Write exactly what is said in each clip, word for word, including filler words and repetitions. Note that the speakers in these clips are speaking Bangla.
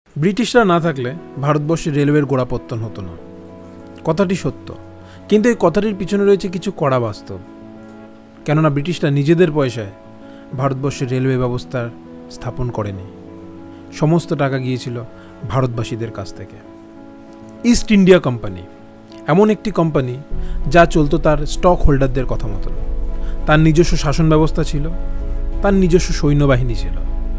ব্রিটিশরা না থাকলে ভারতবর্ষে রেলওয়ের গোড়াপত্তন হতো না, কথাটি সত্য। কিন্তু এই কথাটির পিছনে রয়েছে কিছু কড়া বাস্তব। কেননা ব্রিটিশরা নিজেদের পয়সায় ভারতবর্ষের রেলওয়ে ব্যবস্থার স্থাপন করেনি, সমস্ত টাকা গিয়েছিল ভারতবাসীদের কাছ থেকে। ইস্ট ইন্ডিয়া কোম্পানি এমন একটি কোম্পানি যা চলতো তার স্টক হোল্ডারদের কথা মতন। তার নিজস্ব শাসন ব্যবস্থা ছিল, তার নিজস্ব সৈন্যবাহিনী ছিল।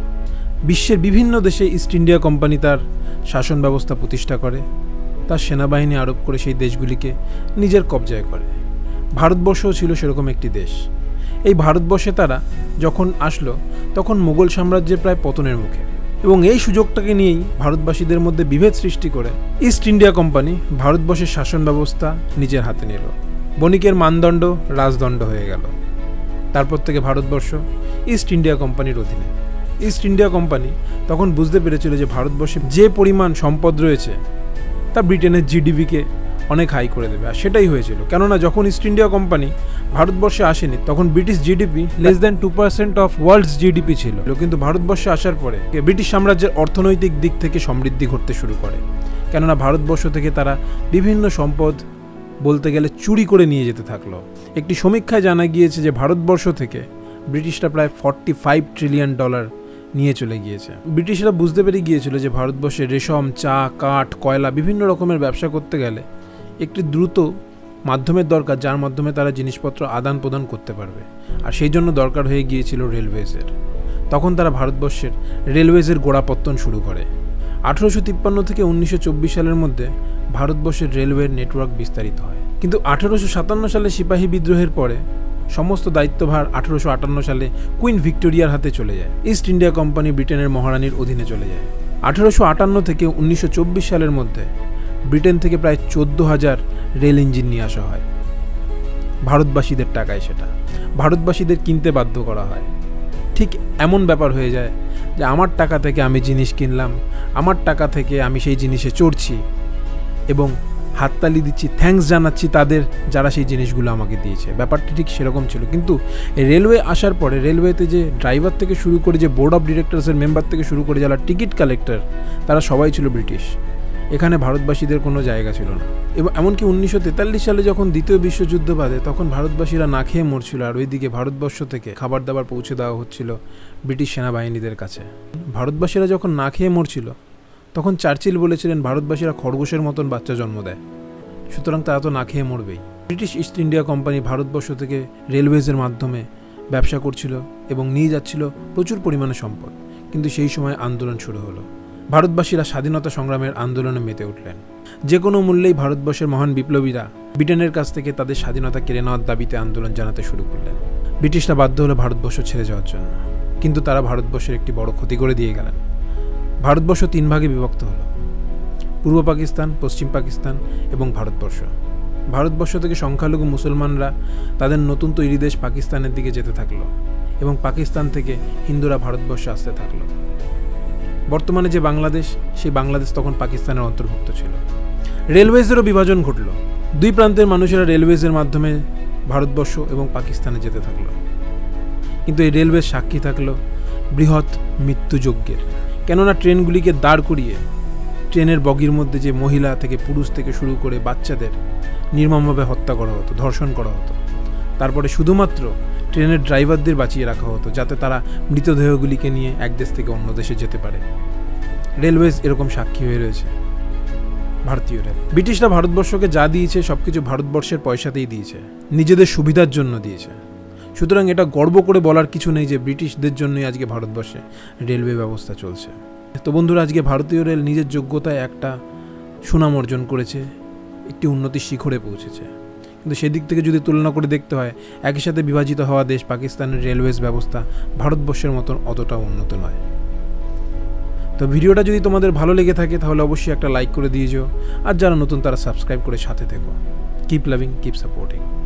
বিশ্বের বিভিন্ন দেশে ইস্ট ইন্ডিয়া কোম্পানি তার শাসন ব্যবস্থা প্রতিষ্ঠা করে, তার সেনাবাহিনী আরোপ করে সেই দেশগুলিকে নিজের কবজায় করে। ভারতবর্ষও ছিল সেরকম একটি দেশ। এই ভারতবর্ষে তারা যখন আসলো তখন মুঘল সাম্রাজ্যের প্রায় পতনের মুখে, এবং এই সুযোগটাকে নিয়েই ভারতবাসীদের মধ্যে বিভেদ সৃষ্টি করে ইস্ট ইন্ডিয়া কোম্পানি ভারতবর্ষের শাসন ব্যবস্থা নিজের হাতে নিল। বণিকের মানদণ্ড রাজদণ্ড হয়ে গেল। তারপর থেকে ভারতবর্ষ ইস্ট ইন্ডিয়া কোম্পানির অধীনে। ইস্ট ইন্ডিয়া কোম্পানি তখন বুঝতে পেরেছিল যে ভারতবর্ষে যে পরিমাণ সম্পদ রয়েছে তা ব্রিটেনের জিডিপিকে অনেক হাই করে দেবে, আর সেটাই হয়েছিল। কেননা যখন ইস্ট ইন্ডিয়া কোম্পানি ভারতবর্ষে আসেনি তখন British GDP less than two percent of world's GDP ছিল। কিন্তু ভারতবর্ষে আসার পরে ব্রিটিশ সাম্রাজ্যের অর্থনৈতিক দিক থেকে সমৃদ্ধি ঘটতে শুরু করে। কেননা ভারতবর্ষ থেকে তারা বিভিন্ন সম্পদ বলতে গেলে চুরি করে নিয়ে যেতে থাকলো। একটি সমীক্ষায় জানা গিয়েছে যে ভারতবর্ষ থেকে ব্রিটিশরা প্রায় ফর্টি ফাইভ ট্রিলিয়ন ডলার নিয়ে চলে গিয়েছে। ব্রিটিশরা বুঝতে পেরে গিয়েছিল যে ভারতবর্ষে রেশম, চা, কাঠ, কয়লা বিভিন্ন রকমের ব্যবসা করতে গেলে একটি দ্রুত মাধ্যমের দরকার, যার মাধ্যমে তারা জিনিসপত্র আদান প্রদান করতে পারবে, আর সেই জন্য দরকার হয়ে গিয়েছিল রেলওয়েজের। তখন তারা ভারতবর্ষের রেলওয়েজের গোড়াপত্তন শুরু করে। আঠেরোশো তিপ্পান্ন থেকে উনিশশো চব্বিশ সালের মধ্যে ভারতবর্ষের রেলওয়ের নেটওয়ার্ক বিস্তারিত হয়। কিন্তু আঠেরোশো সাতান্ন সালে সিপাহী বিদ্রোহের পরে সমস্ত দায়িত্বভার আঠেরোশো আটান্ন সালে কুইন ভিক্টোরিয়ার হাতে চলে যায়। ইস্ট ইন্ডিয়া কোম্পানি ব্রিটেনের মহারানীর অধীনে চলে যায়। আঠেরোশো আটান্ন থেকে উনিশশো চব্বিশ সালের মধ্যে ব্রিটেন থেকে প্রায় চোদ্দ হাজার রেল ইঞ্জিন নিয়ে আসা হয়। ভারতবাসীদের টাকায় সেটা ভারতবাসীদের কিনতে বাধ্য করা হয়। ঠিক এমন ব্যাপার হয়ে যায় যে আমার টাকা থেকে আমি জিনিস কিনলাম, আমার টাকা থেকে আমি সেই জিনিসে চড়ছি এবং হাততালি দিচ্ছি, থ্যাঙ্কস জানাচ্ছি তাদের যারা সেই জিনিসগুলো আমাকে দিয়েছে। ব্যাপারটি ঠিক সেরকম ছিল। কিন্তু রেলওয়ে আসার পরে রেলওয়েতে যে ড্রাইভার থেকে শুরু করে, যে বোর্ড অফ ডিরেক্টরসের মেম্বার থেকে শুরু করে যারা টিকিট কালেক্টর, তারা সবাই ছিল ব্রিটিশ। এখানে ভারতবাসীদের কোনো জায়গা ছিল না। এবং এমনকি উনিশশো তেতাল্লিশ সালে যখন দ্বিতীয় বিশ্বযুদ্ধ বাধে তখন ভারতবাসীরা না খেয়ে মরছিল, আর ওইদিকে ভারতবর্ষ থেকে খাবার দাবার পৌঁছে দেওয়া হচ্ছিল ব্রিটিশ সেনাবাহিনীদের কাছে। ভারতবাসীরা যখন না খেয়ে মরছিল তখন চার্চিল বলেছিলেন ভারতবাসীরা খরগোশের মতন বাচ্চা জন্ম দেয়, সুতরাং তারা তো না খেয়ে মরবেই। ব্রিটিশ ইস্ট ইন্ডিয়া কোম্পানি ভারতবর্ষ থেকে রেলওয়েজের মাধ্যমে ব্যবসা করছিল এবং নিয়ে যাচ্ছিল প্রচুর পরিমাণে সম্পদ। কিন্তু সেই সময় আন্দোলন শুরু হলো। ভারতবাসীরা স্বাধীনতা সংগ্রামের আন্দোলনে মেতে উঠলেন। যে কোনো মূল্যেই ভারতবর্ষের মহান বিপ্লবীরা ব্রিটেনের কাছ থেকে তাদের স্বাধীনতা কেড়ে নেওয়ার দাবিতে আন্দোলন জানাতে শুরু করলেন। ব্রিটিশরা বাধ্য হলো ভারতবর্ষ ছেড়ে যাওয়ার জন্য, কিন্তু তারা ভারতবর্ষের একটি বড় ক্ষতি করে দিয়ে গেলেন। ভারতবর্ষ তিন ভাগে বিভক্ত হলো: পূর্ব পাকিস্তান, পশ্চিম পাকিস্তান এবং ভারতবর্ষ। ভারতবর্ষ থেকে সংখ্যালঘু মুসলমানরা তাদের নতুন তৈরি দেশ পাকিস্তানের দিকে যেতে থাকলো এবং পাকিস্তান থেকে হিন্দুরা ভারতবর্ষে আসতে থাকলো। বর্তমানে যে বাংলাদেশ, সেই বাংলাদেশ তখন পাকিস্তানের অন্তর্ভুক্ত ছিল। রেলওয়েজেরও বিভাজন ঘটল। দুই প্রান্তের মানুষেরা রেলওয়েজের মাধ্যমে ভারতবর্ষ এবং পাকিস্তানে যেতে থাকলো। কিন্তু এই রেলওয়ে সাক্ষী থাকলো বৃহৎ মৃত্যুযজ্ঞের। কেননা ট্রেনগুলিকে দাঁড় করিয়ে ট্রেনের বগির মধ্যে যে মহিলা থেকে পুরুষ থেকে শুরু করে বাচ্চাদের নির্মমভাবে হত্যা করা হতো, ধর্ষণ করা হতো। তারপরে শুধুমাত্র ট্রেনের ড্রাইভারদের বাঁচিয়ে রাখা হতো যাতে তারা মৃতদেহগুলিকে নিয়ে এক দেশ থেকে অন্য দেশে যেতে পারে। রেলওয়েজ এরকম সাক্ষী হয়ে রয়েছে। ভারতীয় রেল, ব্রিটিশরা ভারতবর্ষকে যা দিয়েছে সবকিছু ভারতবর্ষের পয়সাতেই দিয়েছে, নিজেদের সুবিধার জন্য দিয়েছে। সুতরাং এটা গর্ব করে বলার কিছু নেই যে ব্রিটিশদের জন্যই আজকে ভারতবর্ষে রেলওয়ে ব্যবস্থা চলছে। তো বন্ধুরা, আজকে ভারতীয় রেল নিজের যোগ্যতায় একটা সুনাম অর্জন করেছে, একটি উন্নতির শিখরে পৌঁছেছে। কিন্তু সেদিক থেকে যদি তুলনা করে দেখতে হয়, একই সাথে বিভাজিত হওয়া দেশ পাকিস্তানের রেলওয়েজ ব্যবস্থা ভারতবর্ষের মতন অতটা উন্নত নয়। তো ভিডিওটা যদি তোমাদের ভালো লেগে থাকে তাহলে অবশ্যই একটা লাইক করে দিয়ে যেও, আর যারা নতুন তারা সাবস্ক্রাইব করে সাথে থেকো। Keep loving, keep supporting.